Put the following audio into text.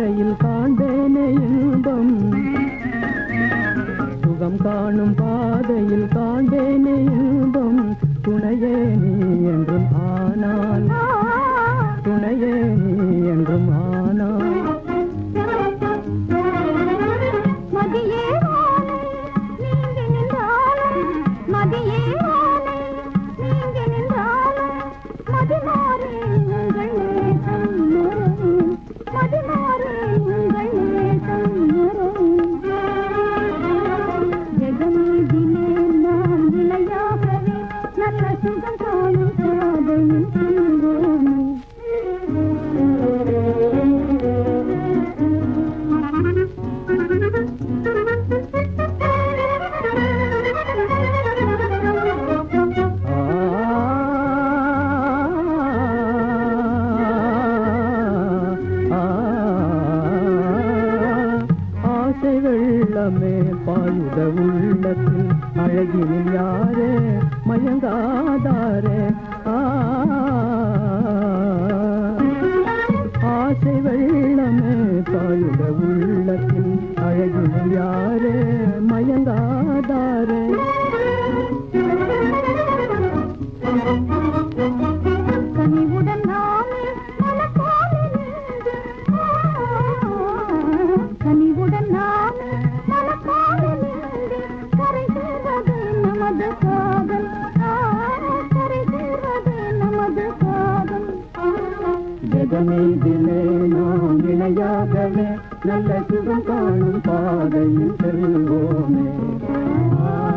பாதையில் காண்பேனே இன்பம் சுகம் காணும் பாதையில் காண்பேனே இன்பம் துணையே நீ என்றும் ஆனால் துணையே நீ என்றும் ஆனால் மதியே நீங்க நின்றாலும் மதியே நீங்க நின்றாலும் மதிமாறே உங்கள் நேசம் மதிமாறே உங்கள் நேசம் ஜெகமீதிலே நான் விளையாகவே நல்ல சுகம் காணும் பாதையில் செல்வோமே ஆசை வெள்ளமே பாயுத உள்ளத்தில் அழகினில் யாரே மயங்காதாரே ஆசை வெள்ளமே பாயுத உள்ளத்தில் அழகினில் யாரே மயங்காதாரே கனிவுடன் நாமே மலர்போல நின்று கனிவுடன் நாமே மலர்போல நின்று கரை சேர்வது நமது காதல் கரை சேர்வது நமது காதல் ஜெகமீதிலே நாம் இணையாகவே நல்ல சுகம் காணும் பாதையில் செல்வோமே